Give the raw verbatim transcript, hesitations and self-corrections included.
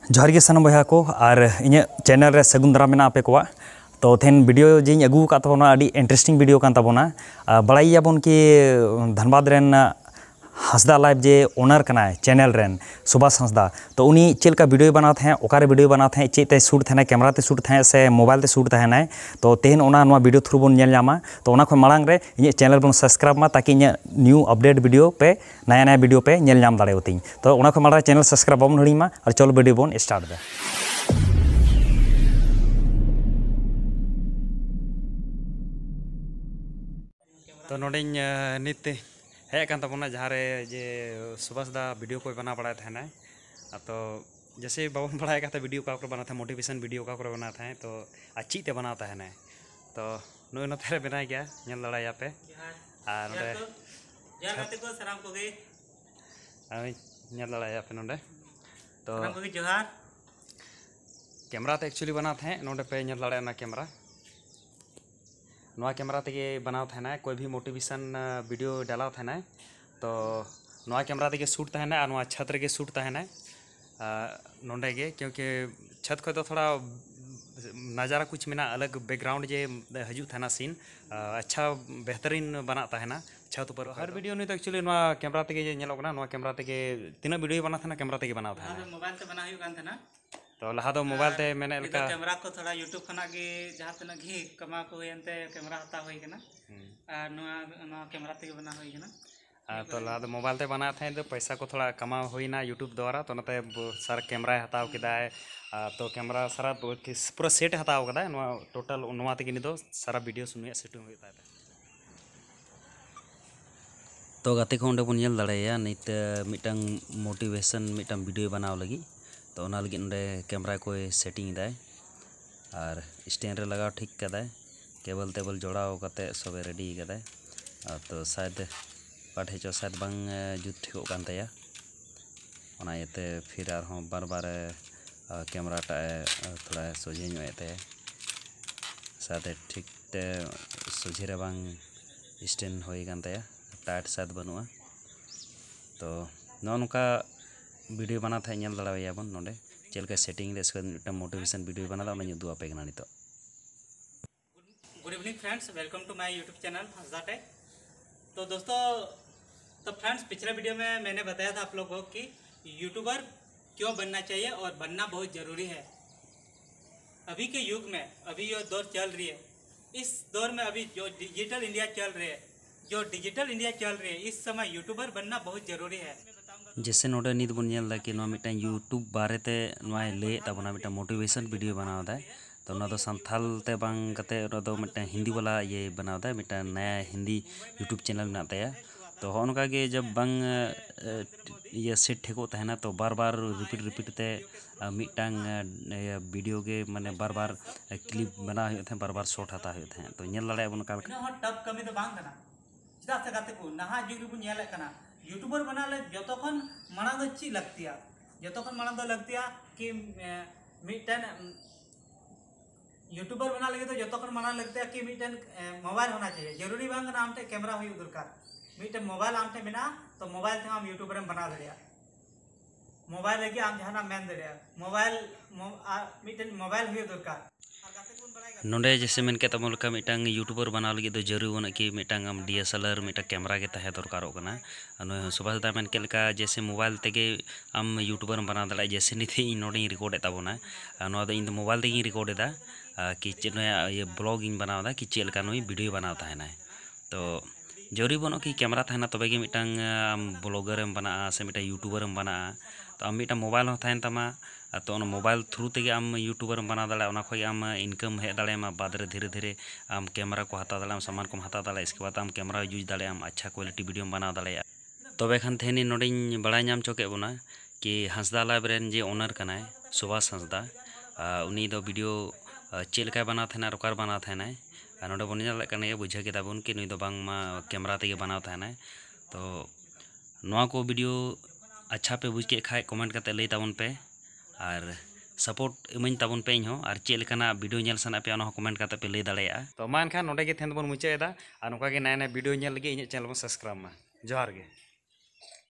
जोहार गे सानम बया को और इन चैनल रे सगुन दारा मेना आपे को तो थेन वीडियो जी अगू का तबना अड़ी इंटरेस्टिंग वीडियो कान तबना बड़ाइयाबन कि धनबाद रेन हंसदा लाइव जे ओनर कनाय चैनल रेन सुभाष हंसदा तो उनी चेलका वीडियो बनात हैं ओकारे वीडियो बनात हैं चेते शूट थे कैमरा ते शूट थे से मोबाइल ते शूट थे तो तेहन ओना नोआ वीडियो थ्रू बन नामा तो ओना खो मांग रे इन चैनल बन सब्सक्राइब मा ताकि इन न्यू अपडेट वीडियो पे नया नया वीडियो पे नेल नाम दाड़ेवती तो ओना खो मांग चैनल सब्सक्राइब बाबन हड़ी मा और चलो वीडियो बन स्टार्ट दे। तो नोडिन नित्य हेज कान तबना जहाँ रे जे सुभाष दा वीडियो को बना बड़ा था ना तो जैसे बाबन बड़ा का वीडियो का बना था मोटिवेशन वीडियो का बना था तो अच्छी ते बनाता है ना तो नुई नोते बना गया नल लड़ाया पे और नोडे को सलाम को गे नल लड़ाया पे नोडे तो सलाम को गे जोहार कैमरा ते एक्चुअली बना था नोडे पे नल लड़ाया ना कैमरा नवा कैमरा तेगे बनाव था ना कोई भी मोटिवेशन वीडियो डाला था ना तो नवा कैमरा तेगे शूट था ना और छत रे शूट था ना नोंडे गे क्योंकि छत को तो थोड़ा नज़ारा कुछ मेना अलग बैकग्राउंड जे हजू था ना सीन अच्छा बेहतरीन बनाता है ना छत ऊपर हर वीडियो नहीं तो एक्चुअली नवा कैमरा तेगे नेलोग ना नवा कैमरा तेगे तीना वीडियो बना था ना कैमरा तेगे बनाव था मोबाइल से बना हुई कान था ना तो लहा दो मोबाइल ते मैंने लका कैमरा को थोड़ा यूट्यूब खना गे जहां तना घी कमा को एनते कैमरा हता होई कना आ नवा नवा कैमरा ते बना होई कना तो लहा दो मोबाइल ते बना थे तो पैसा को थोड़ा कमा होई ना यूट्यूब द्वारा तो नते सारा कैमरा हताव केदा तो कैमरा सारा पूरा सेट हताव कदा नवा टोटल नवा ते दो सारा वीडियो सुनिया सेटिंग होई ता तो गाते को ओंडे बन नेल दाड़ेया नित मिटंग मोटिवेशन मिटंग वीडियो बनाव लगी तो ओना लगी नोडे कैमरा को सेटिंग दाय और स्टैंड रे लगाव ठीक कदाय केबल तेबल जोड़ाव कते सब रेडी कदाय तो शायद पाठे चो शायद बांग जुत ठीक कान ताया ओना येते फिर आर बार बार कैमरा टा थोड़ा सोझे ᱧᱚᱜ शायद ठीक ते सोझे रे बांग स्टैंड होई कान ताया टाइट शायद बनुआ तो नोनका वीडियो बना था नेल दाड़ाया बन नोडे चेलका सेटिंग रे इसका मोटिवेशन वीडियो बना दा उना दुआ पे गना नितो। Good evening friends, welcome to my YouTube channel Hansda Tech. तो दोस्तों तो फ्रेंड्स पिछले वीडियो में मैंने बताया था आप लोगों को कि यूट्यूबर क्यों बनना चाहिए और बनना बहुत ज़रूरी है। अभी के युग में अभी जो दौर चल रही है इस दौर में अभी जो डिजिटल इंडिया चल रही है जो डिजिटल इंडिया चल रही है इस समय यूट्यूबर बनना बहुत ज़रूरी है। जैसे नोडे नित बन नेल दा कि नो मिटा यूट्यूब बारे ते नोय ले ताबना मिटा मोटिवेशन वीडियो बनाव दा तो ना दो संथाल ते बांग कते ना दो मिटा हिंदी वाला ये बनाव दा मिटा नया हिंदी यूट्यूब चैनल ना ताया तो होनका के जब बांग ये सेट ठेको तहना तो बार बार रिपीट रिपीट ते मिटांग वीडियो के माने बार बार क्लिप बना हुई थे बार बार शॉट हता हुई थे तो नेल लड़ाया बन काल टप कमी तो बांग कना चदा से गाते को नहा जुग बन नेल कना यूट्यूबर बना ले जतोखन माना दो ची लगतिया जतोखन माना दो लगतिया कि मिटन यूट्यूबर बना लगे तो जतोखन माना लगतिया कि मिटन मोबाइल होना चाहिए जरूरी बांग ना आमटे कैमरा हुई दरकार मिटन मोबाइल आमटे बिना तो मोबाइल ते हम यूट्यूबर बना दरिया मोबाइल लगी आम जहाना मेन दरिया मोबाइल मिटन मोबाइल हुई दरकार नोडे जैसे मेन के तमल का मिटांग यूट्यूबर बनाव लगी तो जरूरी बना कि मिटांग आम डीएसएलआर मिटा कैमरा के तहे दरकार कना सुभाष दा मेन के लेका जैसे मोबाइल तेगे आम यूट्यूबर बना दला जैसे निथे इन नोडे रिकॉर्ड ताबोना नोआ दो इन मोबाइल तेगे रिकॉर्ड एदा कि चेक ये ब्लॉग इन बनावदा कि चेक लेका नोई वीडियो बनाव ताहेना तो जरूरी बनो कि कैमरा थाना तबे कि मिटांग आम ब्लॉगर बना से मिटा यूट्यूबर बना तो आम मिटा मोबाइल हो थायन तमा तो मोबाइल थ्रू तेगे आम यूट्यूबर बना दाड़ा ओना खय आम इनकम हेज दाड़ेमा बाद रे धीरे धीरे आम कैमरा को हता दाड़ा सामान को हता दाड़ा इसके बाद आम कैमरा यूज दाड़े आम अच्छा क्वालिटी वीडियो बना दाड़े तबे खान तेहनी नोडिन बड़ाय नाम चोके बोना कि हंसदा लाइव रेन जे ओनर कनाय सुभाष हंसदा उनी दो वीडियो चेक लेका बना थाना रोकार बना थाना नोडे बन नेल कने बुझे केदा बन कि नुई दो बांगमा कैमरा तेगे बनाव थाना तो नोआ को वीडियो अच्छा पे बुझ के खाय कमेंट करते लई ताबन पे और सपोर्ट इमाइन ताबन पे इन और चेक लेकाना वीडियो नेल सना पे ओना कमेंट करते पे लई दाड़ेया तो मान खान नोडे गे थेन बन मुचाएदा और नोका गे नया नया वीडियो नेल लगे इन चैनल बन सब्सक्राइब मा जोहार गे।